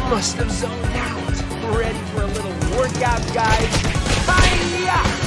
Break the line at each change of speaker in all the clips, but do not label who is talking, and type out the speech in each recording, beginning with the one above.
Must have zoned out. Ready for a little workout, guys? Hi-ya!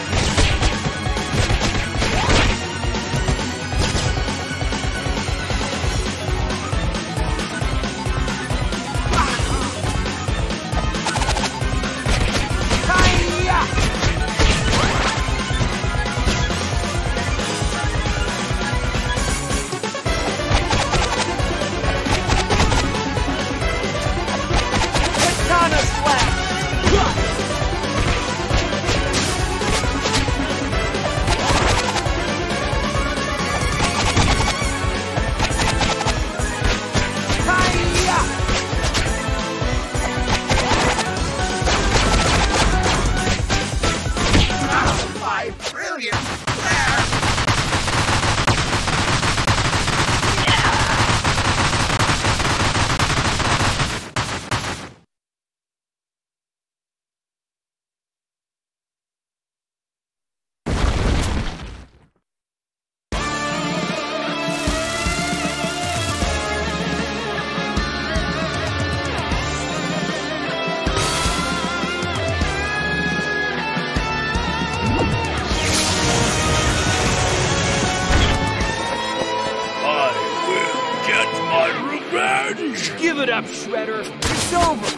Give it up, Shredder. It's over.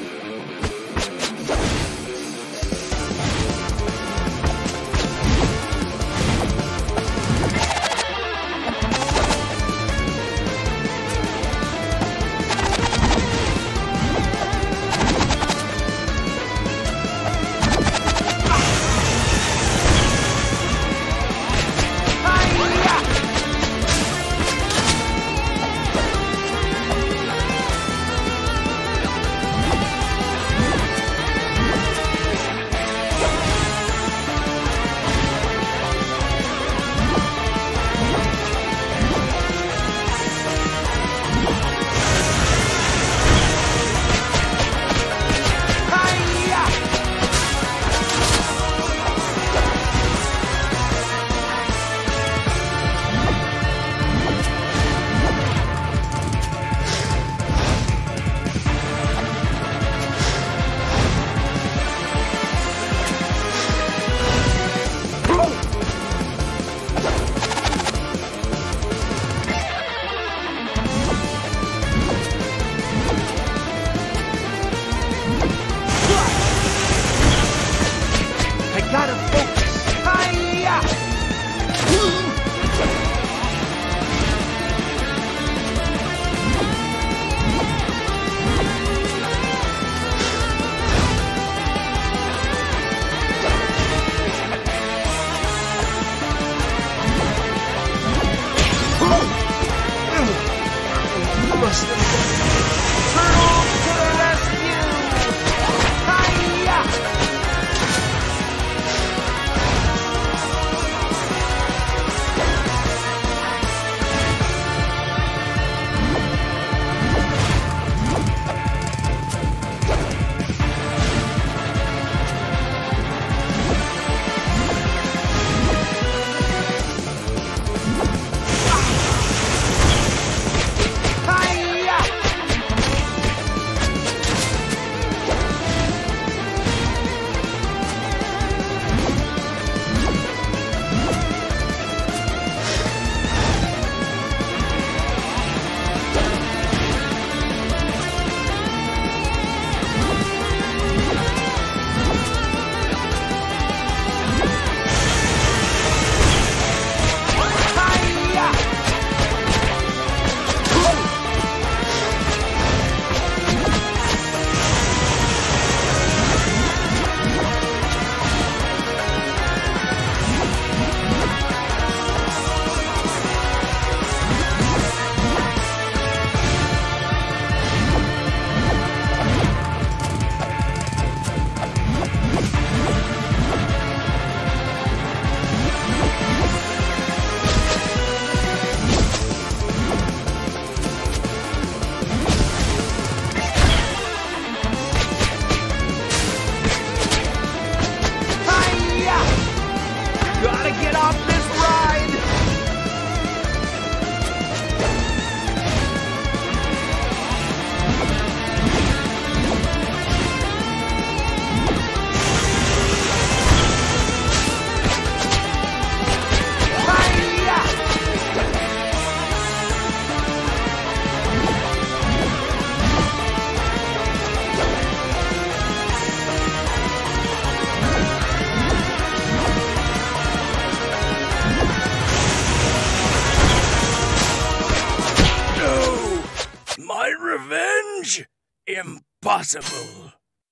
challenge? Impossible.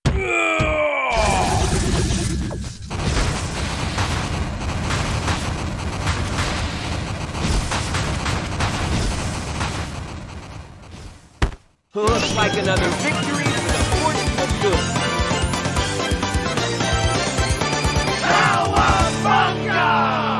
Looks like another victory for the forces of good. Cowabunga!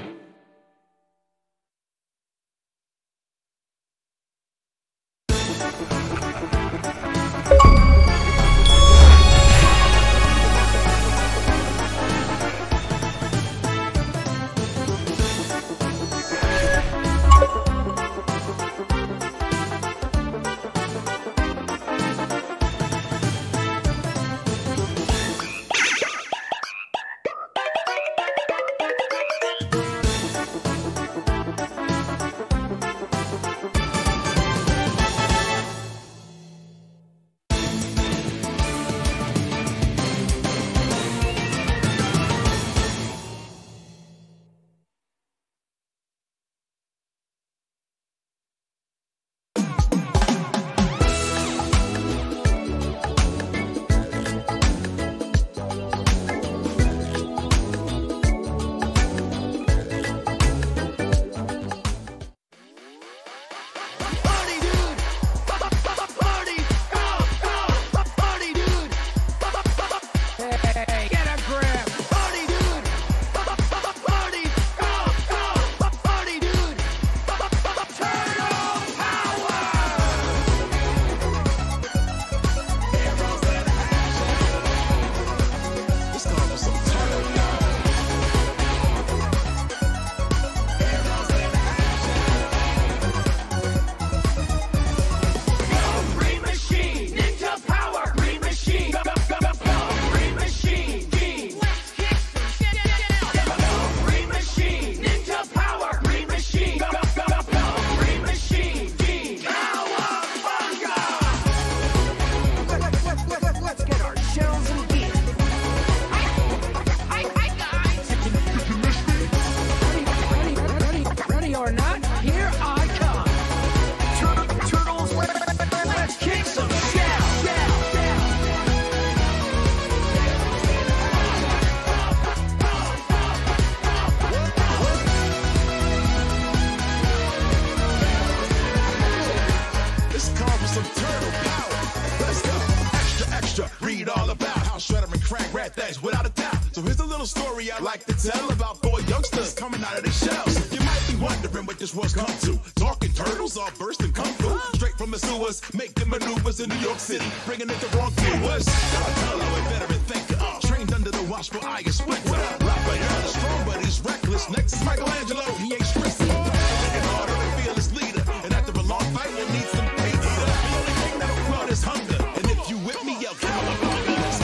Things without a doubt. So here's a little story I like to tell about four youngsters coming out of their shells. You might be wondering what this one's come to. Talking turtles all bursting kung fu. Straight from the sewers, making maneuvers in New York City, bringing it to wrong viewers. Donatello, a veteran thinker, trained under the watchful eye of Splinter. Raphael is strong, but he's reckless. Next is Michelangelo, he ain't stressed. Working harder than fearless leader, and after a long fight, we'll need some pizza. The only thing that'll flood is hunger, and if you with me, yell cowabunga.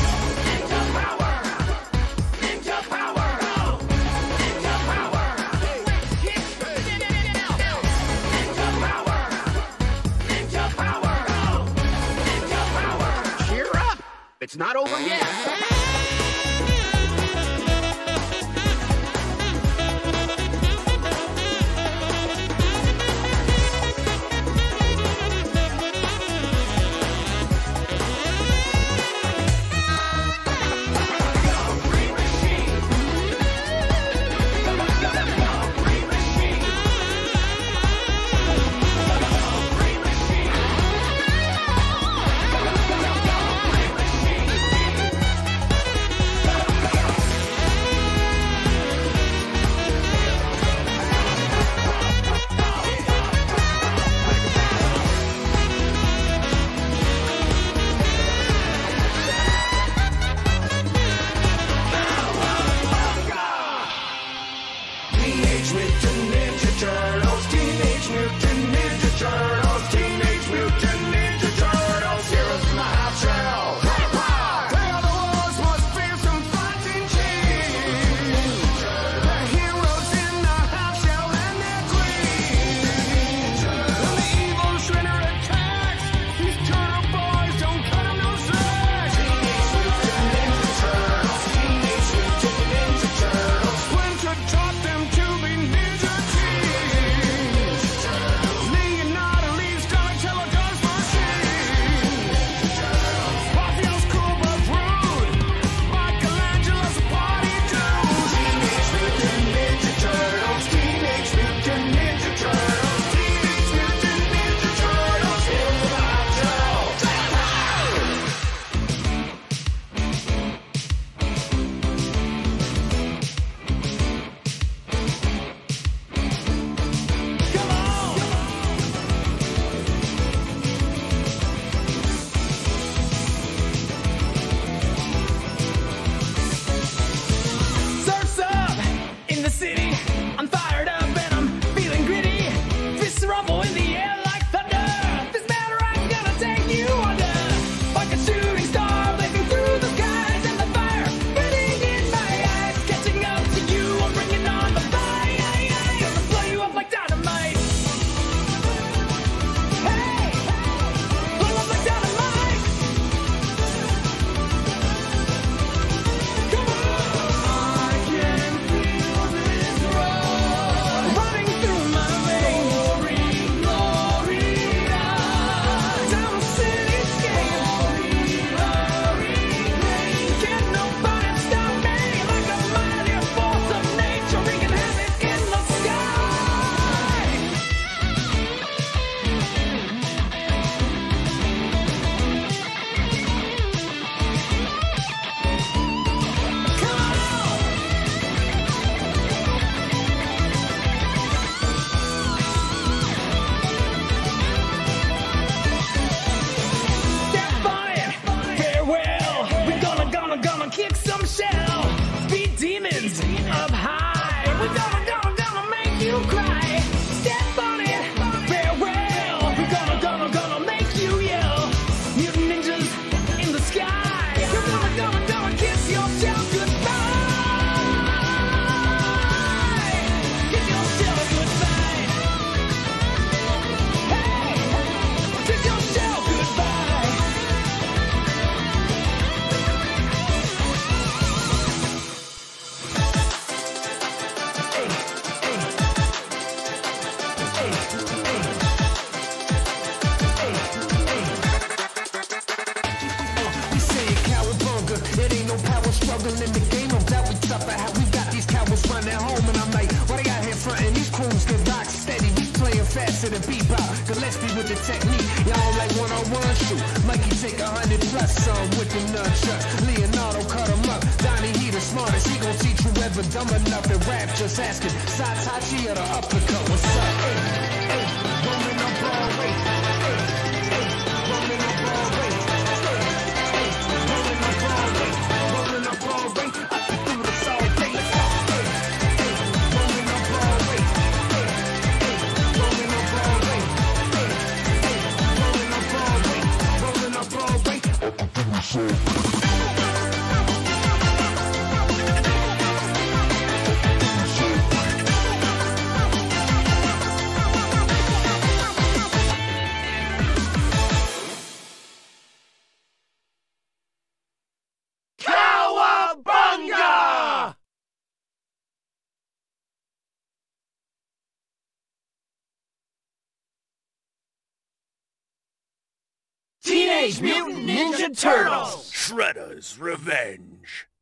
It's not over yet.
to the beat out. Gillespie with the technique. Y'all don't like one-on-one shoot. Mikey take 100 plus some with the nunchucks. Leonardo cut him up. Donnie, he the smartest. He gon' teach you ever dumb enough to rap. Just asking. Satachi or the uppercut. What's up? Hey, hey, rolling on Broadway. Hey, hey, rolling on Broadway. Hey, hey, rolling on Broadway. Rolling on Broadway. I can do this all day. Let's go. Hey, hey, rolling on Broadway. Hey, hey, rolling on Broadway. Hey, hey, rolling on Broadway. Rolling on Broadway. I can do this all day.
Teenage Mutant Ninja Turtles!
Shredder's Revenge.